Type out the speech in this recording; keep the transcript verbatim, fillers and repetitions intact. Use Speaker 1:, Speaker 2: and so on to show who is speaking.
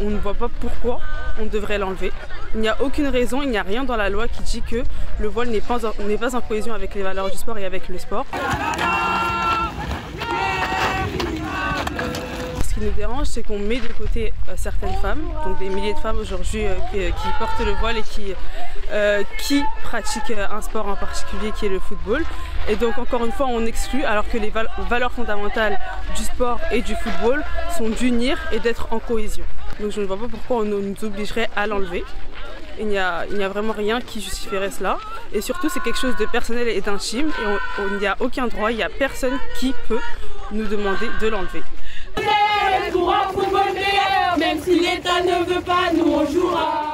Speaker 1: on ne voit pas pourquoi on devrait l'enlever. Il n'y a aucune raison, il n'y a rien dans la loi qui dit que le voile n'est pas, n'est pas en cohésion avec les valeurs du sport et avec le sport. Ce qui nous dérange, c'est qu'on met de côté euh, certaines femmes, donc des milliers de femmes aujourd'hui euh, qui, qui portent le voile et qui, euh, qui pratiquent un sport en particulier qui est le football. Et donc encore une fois, on exclut alors que les val valeurs fondamentales du sport et du football sont d'unir et d'être en cohésion. Donc je ne vois pas pourquoi on nous obligerait à l'enlever. Il n'y a, il n'y a vraiment rien qui justifierait cela. Et surtout, c'est quelque chose de personnel et d'intime. Et on, on, il n'y a aucun droit, il n'y a personne qui peut nous demander de l'enlever.
Speaker 2: Pour un football meilleur, même si l'État ne veut pas, nous on jouera.